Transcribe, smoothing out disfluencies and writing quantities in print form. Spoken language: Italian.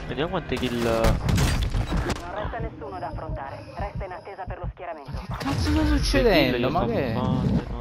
Vediamo quante kill. Non resta nessuno da affrontare. Resta in attesa per lo schieramento. Che cazzo sta Quante kill succedendo? gli Ma sono che? fatte, no?